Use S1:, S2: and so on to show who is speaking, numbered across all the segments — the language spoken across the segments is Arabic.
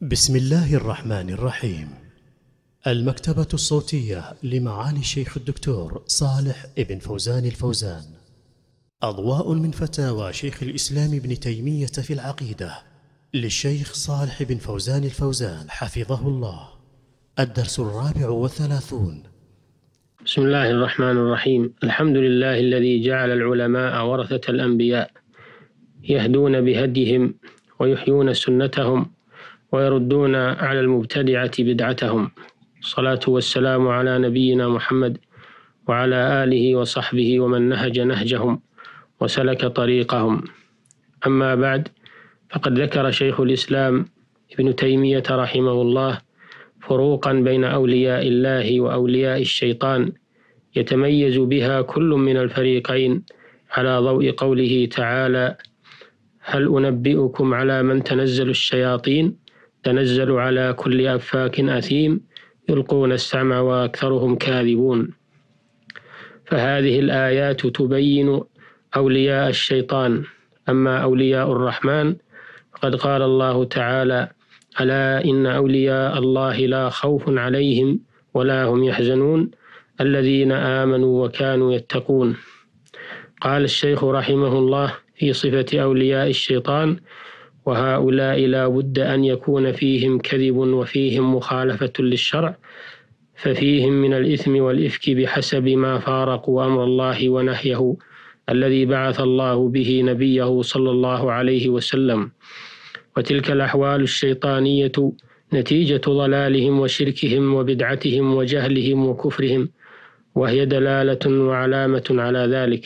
S1: بسم الله الرحمن الرحيم. المكتبة الصوتية لمعالي الشيخ الدكتور صالح ابن فوزان الفوزان. أضواء من فتاوى شيخ الإسلام ابن تيمية في العقيدة للشيخ صالح بن فوزان الفوزان حفظه الله. الدرس 34.
S2: بسم الله الرحمن الرحيم. الحمد لله الذي جعل العلماء ورثة الأنبياء يهدون بهديهم ويحيون سنتهم ويردون على المبتدعة بدعتهم. الصلاة والسلام على نبينا محمد وعلى آله وصحبه ومن نهج نهجهم وسلك طريقهم. أما بعد، فقد ذكر شيخ الإسلام ابن تيمية رحمه الله فروقا بين أولياء الله وأولياء الشيطان يتميز بها كل من الفريقين على ضوء قوله تعالى: هل أنبئكم على من تنزل الشياطين تنزل على كل أفاك أثيم يلقون السمع وأكثرهم كاذبون. فهذه الآيات تبين أولياء الشيطان. أما أولياء الرحمن فقد قال الله تعالى: ألا إن أولياء الله لا خوف عليهم ولا هم يحزنون الذين آمنوا وكانوا يتقون. قال الشيخ رحمه الله في صفة أولياء الشيطان: وهؤلاء لا بد أن يكون فيهم كذب وفيهم مخالفة للشرع، ففيهم من الإثم والإفك بحسب ما فارقوا أمر الله ونهيه الذي بعث الله به نبيه صلى الله عليه وسلم. وتلك الأحوال الشيطانية نتيجة ضلالهم وشركهم وبدعتهم وجهلهم وكفرهم، وهي دلالة وعلامة على ذلك.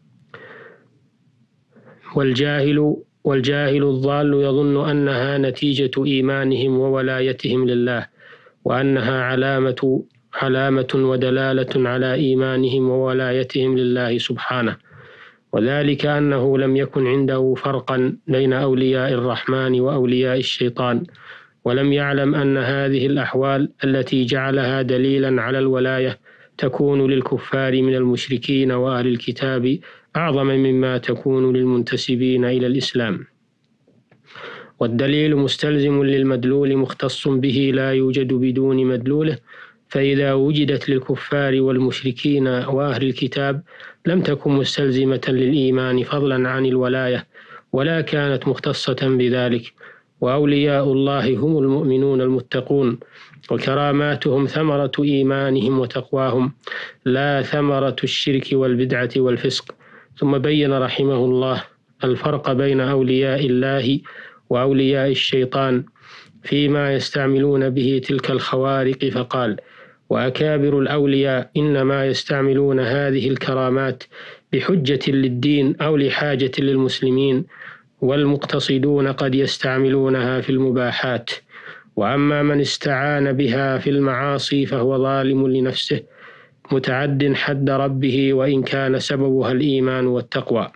S2: والجاهل الضال يظن أنها نتيجة إيمانهم وولايتهم لله، وأنها علامة ودلالة على إيمانهم وولايتهم لله سبحانه، وذلك أنه لم يكن عنده فرقا بين أولياء الرحمن وأولياء الشيطان، ولم يعلم أن هذه الأحوال التي جعلها دليلا على الولاية تكون للكفار من المشركين وأهل الكتاب أعظم مما تكون للمنتسبين إلى الإسلام. والدليل مستلزم للمدلول مختص به لا يوجد بدون مدلوله، فإذا وجدت للكفار والمشركين وأهل الكتاب لم تكن مستلزمة للإيمان فضلا عن الولاية، ولا كانت مختصة بذلك. وأولياء الله هم المؤمنون المتقون، وكراماتهم ثمرة إيمانهم وتقواهم، لا ثمرة الشرك والبدعة والفسق. ثم بين رحمه الله الفرق بين أولياء الله وأولياء الشيطان فيما يستعملون به تلك الخوارق، فقال: وأكابر الأولياء إنما يستعملون هذه الكرامات بحجة للدين أو لحاجة للمسلمين، والمقتصدون قد يستعملونها في المباحات. وأما من استعان بها في المعاصي فهو ظالم لنفسه متعد حد ربه، وإن كان سببها الإيمان والتقوى.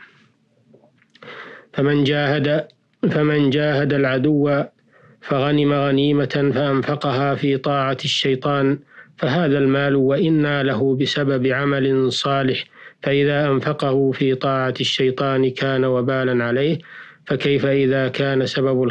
S2: فمن جاهد العدو فغنم غنيمة فأنفقها في طاعة الشيطان فهذا المال وإن له بسبب عمل صالح، فإذا أنفقه في طاعة الشيطان كان وبالا عليه. فكيف إذا كان سبب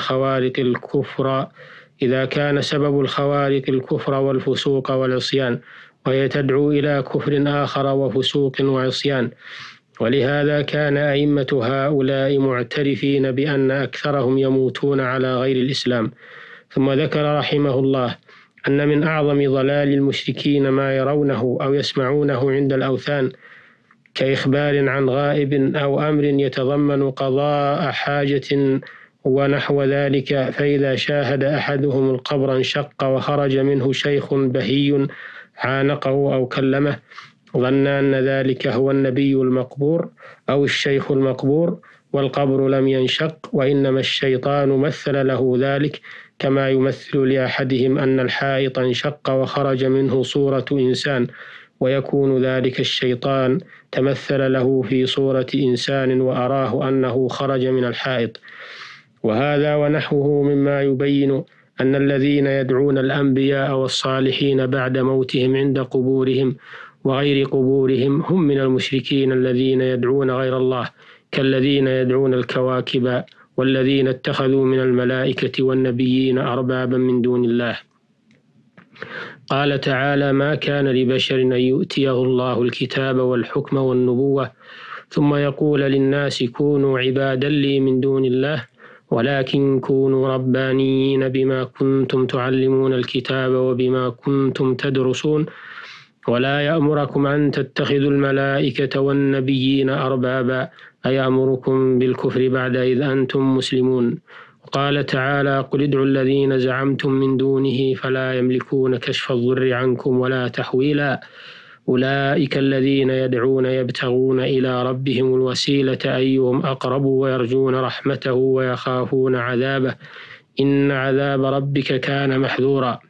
S2: الخوارق الكفر والفسوق والعصيان، وهي تدعو إلى كفر آخر وفسوق وعصيان. ولهذا كان أئمة هؤلاء معترفين بأن أكثرهم يموتون على غير الإسلام. ثم ذكر رحمه الله أن من أعظم ضلال المشركين ما يرونه أو يسمعونه عند الأوثان، كإخبار عن غائب أو أمر يتضمن قضاء حاجة ونحو ذلك، فإذا شاهد أحدهم القبر انشق وخرج منه شيخ بهي عانقه أو كلمه، ظن أن ذلك هو النبي المقبور أو الشيخ المقبور، والقبر لم ينشق، وإنما الشيطان مثل له ذلك، كما يمثل لأحدهم أن الحائط انشق وخرج منه صورة إنسان، ويكون ذلك الشيطان تمثل له في صورة إنسان وأراه أنه خرج من الحائط. وهذا ونحوه مما يبين أن الذين يدعون الأنبياء والصالحين بعد موتهم عند قبورهم وغير قبورهم هم من المشركين الذين يدعون غير الله، كالذين يدعون الكواكب والذين اتخذوا من الملائكة والنبيين أربابا من دون الله. قال تعالى: ما كان لبشر أن يؤتيه الله الكتاب والحكم والنبوة ثم يقول للناس كونوا عبادا لي من دون الله ولكن كونوا ربانيين بما كنتم تعلمون الكتاب وبما كنتم تدرسون ولا يأمركم أن تتخذوا الملائكة والنبيين أربابا أيأمركم بالكفر بعد إذ أنتم مسلمون. قال تعالى: قل ادعوا الذين زعمتم من دونه فلا يملكون كشف الضر عنكم ولا تحويلا أولئك الذين يدعون يبتغون إلى ربهم الوسيلة أيهم أقرب ويرجون رحمته ويخافون عذابه إن عذاب ربك كان محذورا.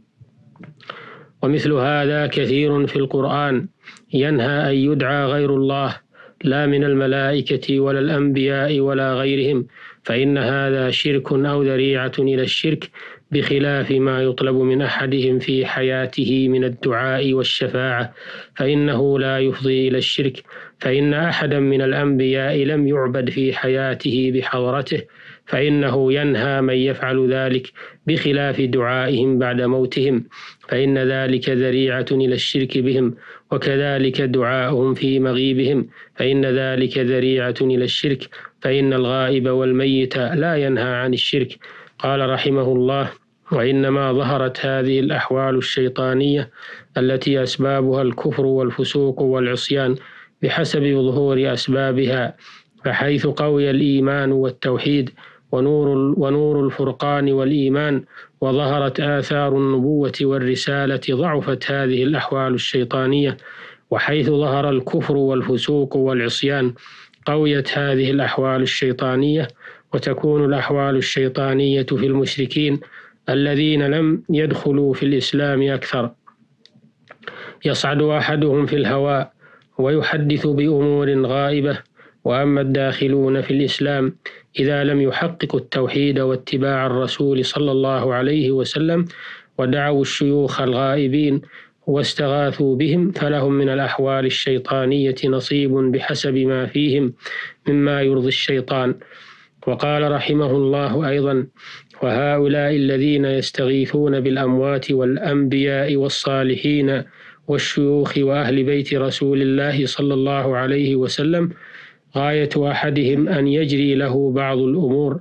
S2: ومثل هذا كثير في القرآن ينهى أن يدعى غير الله لا من الملائكة ولا الأنبياء ولا غيرهم، فإن هذا شرك أو ذريعة إلى الشرك، بخلاف ما يطلب من أحدهم في حياته من الدعاء والشفاعة، فإنه لا يفضي إلى الشرك، فإن أحدا من الأنبياء لم يعبد في حياته بحضرته، فإنه ينهى من يفعل ذلك، بخلاف دعائهم بعد موتهم، فإن ذلك ذريعة إلى الشرك بهم، وكذلك دعاؤهم في مغيبهم، فإن ذلك ذريعة إلى الشرك، فإن الغائب والميت لا ينهى عن الشرك. قال رحمه الله: وإنما ظهرت هذه الأحوال الشيطانية التي أسبابها الكفر والفسوق والعصيان بحسب ظهور أسبابها، فحيث قوي الإيمان والتوحيد ونور الفرقان والإيمان وظهرت آثار النبوة والرسالة ضعفت هذه الأحوال الشيطانية، وحيث ظهر الكفر والفسوق والعصيان قويت هذه الأحوال الشيطانية، وتكون الأحوال الشيطانية في المشركين الذين لم يدخلوا في الإسلام أكثر. يصعد أحدهم في الهواء ويحدث بأمور غائبة، وأما الداخلون في الإسلام إذا لم يحققوا التوحيد واتباع الرسول صلى الله عليه وسلم ودعوا الشيوخ الغائبين واستغاثوا بهم، فلهم من الأحوال الشيطانية نصيب بحسب ما فيهم مما يرضي الشيطان. وقال رحمه الله أيضا: وهؤلاء الذين يستغيثون بالأموات والأنبياء والصالحين والشيوخ وأهل بيت رسول الله صلى الله عليه وسلم غاية أحدهم أن يجري له بعض الأمور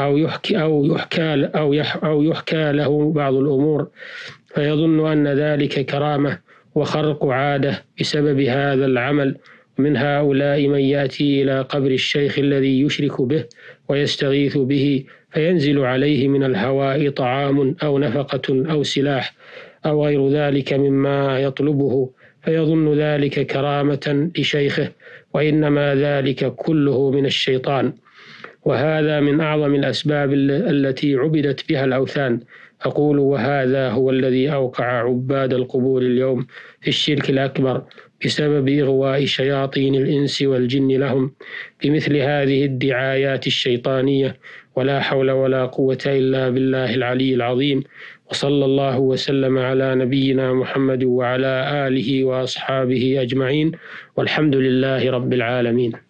S2: أو يحكى له بعض الأمور، فيظن أن ذلك كرامة وخرق عادة بسبب هذا العمل. من هؤلاء من يأتي إلى قبر الشيخ الذي يشرك به ويستغيث به، فينزل عليه من الهواء طعام أو نفقة أو سلاح أو غير ذلك مما يطلبه، فيظن ذلك كرامة لشيخه، وإنما ذلك كله من الشيطان. وهذا من أعظم الأسباب التي عبدت بها الأوثان. أقول: وهذا هو الذي أوقع عباد القبور اليوم في الشرك الأكبر بسبب إغواء شياطين الإنس والجن لهم بمثل هذه الدعايات الشيطانية. ولا حول ولا قوة إلا بالله العلي العظيم. وصلى الله وسلم على نبينا محمد وعلى آله وأصحابه أجمعين، والحمد لله رب العالمين.